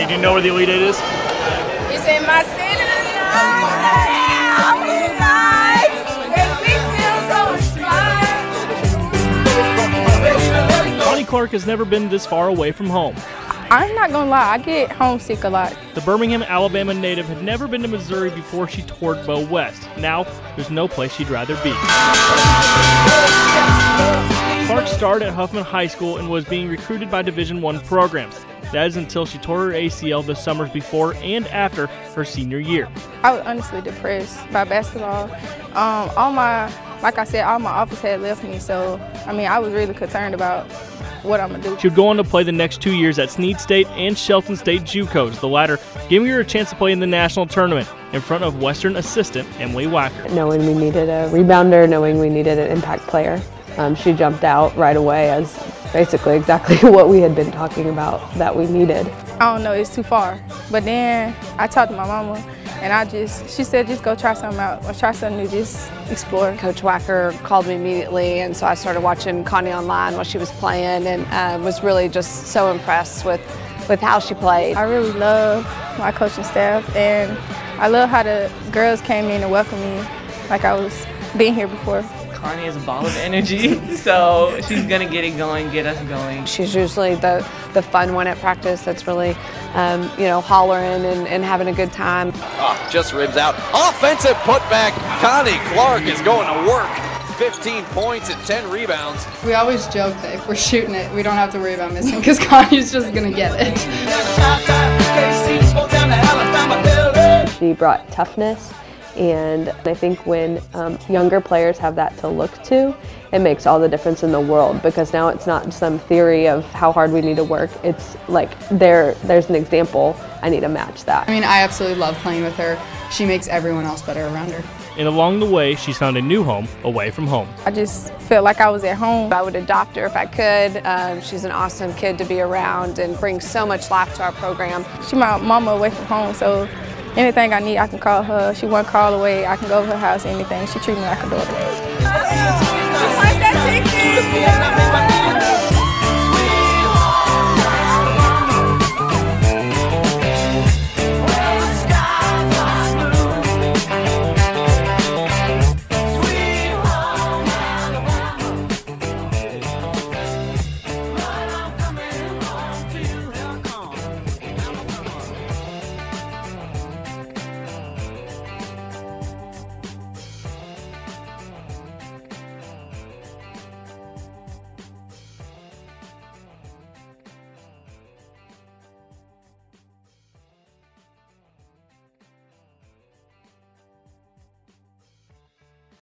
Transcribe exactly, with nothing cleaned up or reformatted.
Hey, do you know where the Elite Eight is? It's in my city. Connie Clarke has never been this far away from home. I'm not gonna lie, I get homesick a lot. The Birmingham, Alabama native had never been to Missouri before she toured Bo West. Now, there's no place she'd rather be. Clarke started at Huffman High School and was being recruited by Division One programs. That is until she tore her A C L the summers before and after her senior year. I was honestly depressed by basketball. Um, all my, like I said, all my offers had left me, so I mean, I was really concerned about what I'm gonna do. She would go on to play the next two years at Snead State and Shelton State JUCOs, the latter giving her a chance to play in the national tournament in front of Western assistant Emily Wacker. Knowing we needed a rebounder, knowing we needed an impact player, um, she jumped out right away as basically exactly what we had been talking about that we needed. I don't know, it's too far. But then I talked to my mama, and I just, she said, just go try something out, or try something new, just explore. Coach Wacker called me immediately, and so I started watching Connie online while she was playing, and uh, was really just so impressed with, with how she played. I really love my coaching staff, and I love how the girls came in and welcomed me like I was being here before. Connie is a ball of energy, so she's gonna get it going, get us going. She's usually the, the fun one at practice that's really, um, you know, hollering and, and having a good time. Oh, just ribs out. Offensive putback. Connie Clarke is going to work. fifteen points and ten rebounds. We always joke that if we're shooting it, we don't have to worry about missing because Connie's just gonna get it. She brought toughness. And I think when um, younger players have that to look to, it makes all the difference in the world, because now it's not some theory of how hard we need to work. It's like there, there's an example. I need to match that. I mean, I absolutely love playing with her. She makes everyone else better around her. And along the way, she's found a new home away from home. I just felt like I was at home. I would adopt her if I could. Um, she's an awesome kid to be around and brings so much life to our program. She's my mama away from home, so anything I need, I can call her. She one call away. I can go to her house, anything. She treats me like a daughter.